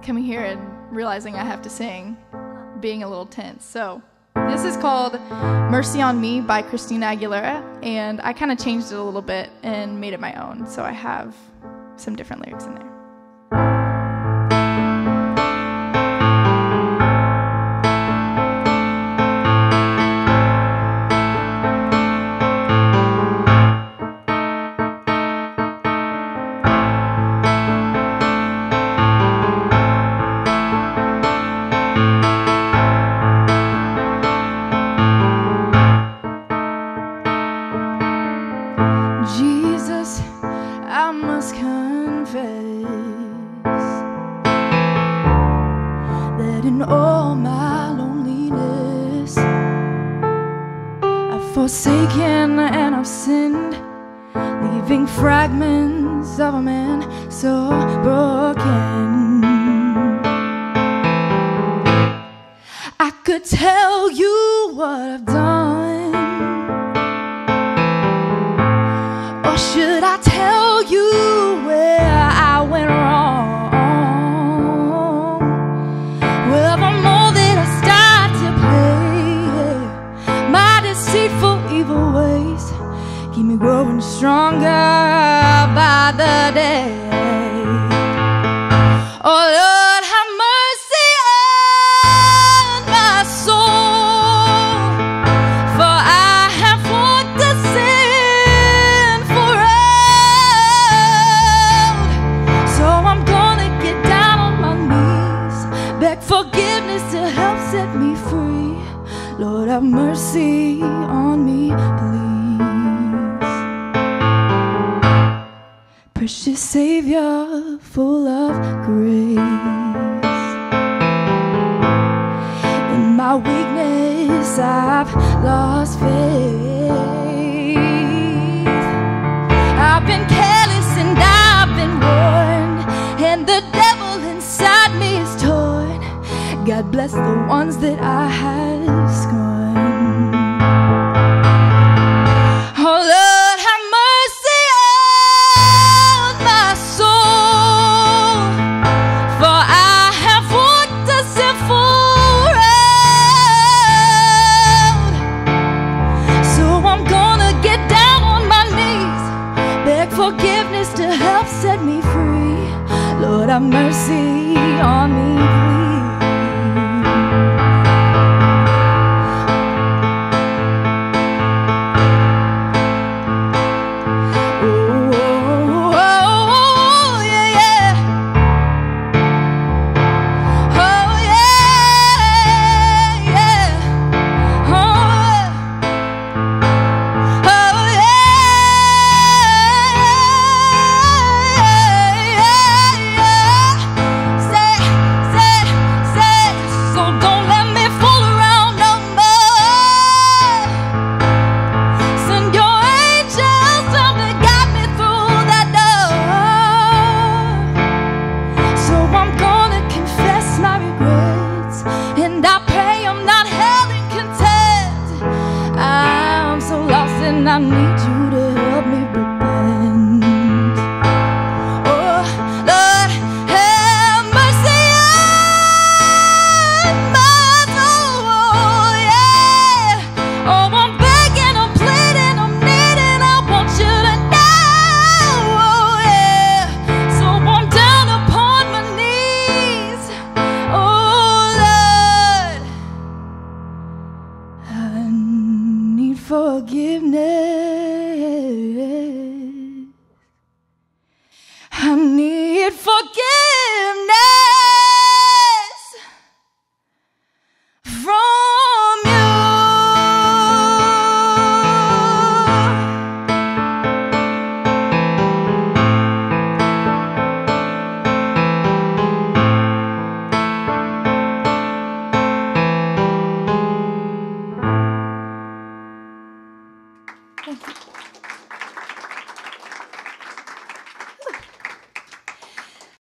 coming here and realizing I have to sing, being a little tense. So this is called Mercy on Me by Christina Aguilera, and I kind of changed it a little bit and made it my own, so I have some different lyrics in there. Jesus, I must confess that in all my loneliness I've forsaken and I've sinned, leaving fragments of a man so broken. I could tell you what I've done, or should I tell you where I went wrong? Well, the more that I start to play my deceitful evil ways, keep me growing stronger by the day. Oh Lord, have mercy on my soul, for I have walked the sinful road. So I'm gonna get down on my knees, beg forgiveness to help set me free. Lord, have mercy on me, please. Precious Savior, full of grace, in my weakness I've lost faith. I've been careless and I've been warned, and the devil inside me is torn. God bless the ones that I have scorned. Oh Lord, have mercy on my soul, for I have walked a sinful road. So I'm gonna get down on my knees, beg forgiveness to help set me free. Lord, have mercy on me, please. I need you to help me repent. Oh, Lord, have mercy on my soul, yeah. Oh, I'm begging, I'm pleading, I'm needing, I want you to know, oh, yeah. So I'm down upon my knees, oh, Lord, I need forgiveness. I need forgiveness.